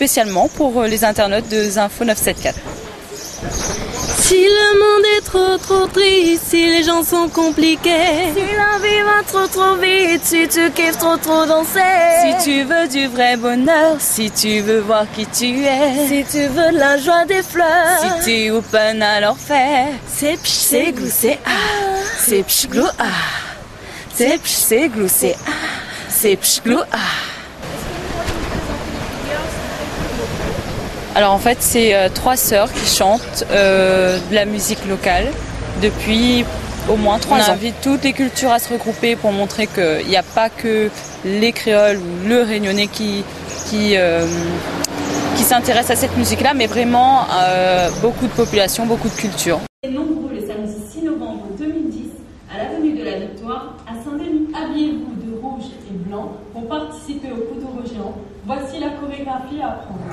spécialement pour les internautes de Zinfo 974. Si le monde est trop triste, si les gens sont compliqués, si la vie va trop vite, si tu kiffes trop danser, si tu veux du vrai bonheur, si tu veux voir qui tu es, si tu veux de la joie des fleurs, si tu es open alors fais. C'est pch, c'est glou, c'est ah, c'est pch glou ah, c'est pch, c'est glou, c'est ah, c'est pch glou ah. Alors en fait c'est 3 sœurs qui chantent de la musique locale depuis au moins 3 ans. On invite toutes les cultures à se regrouper pour montrer qu'il n'y a pas que les créoles ou le réunionnais qui s'intéressent à cette musique-là, mais vraiment beaucoup de populations, beaucoup de cultures. Nombreux le samedi 6 novembre 2010 à l'avenue de la Victoire à Saint-Denis. Habillez-vous de rouge et blanc pour participer au coup d'euro géant. Voici la chorégraphie à apprendre.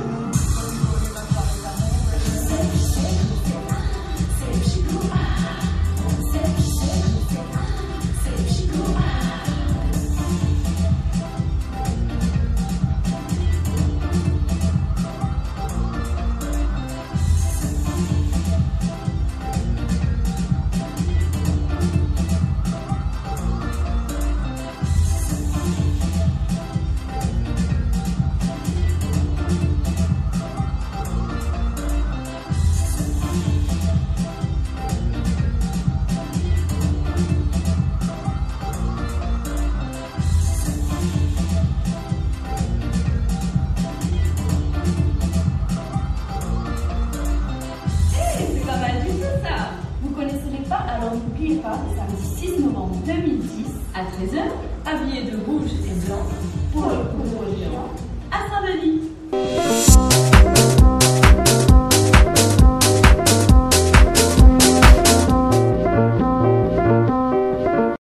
Alors n'oubliez pas, le samedi 6 novembre 2010 à 13h, habillés de rouge et blanc pour le coup de géant à Saint-Denis.